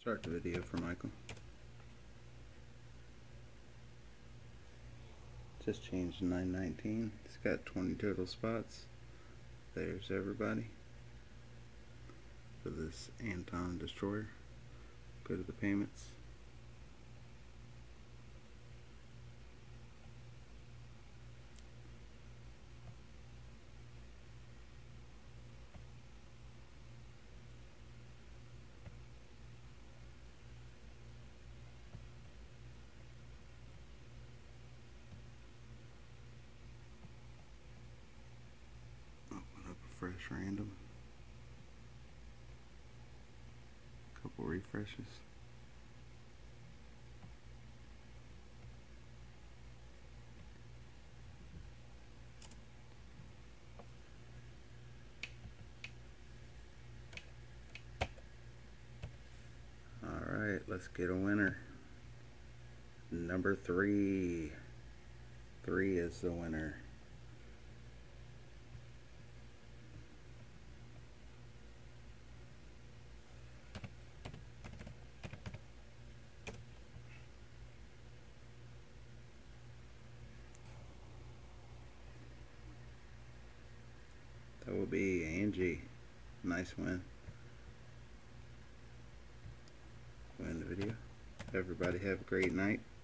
Start the video for Michael. Just changed to 919. It's got 20 total spots. There's everybody for this Anton Destroyer. Go to the payments. Fresh random. Couple refreshes. Alright, let's get a winner. Number 3. 3 is the winner. That will be Angie. Nice win. Win the video. Everybody have a great night.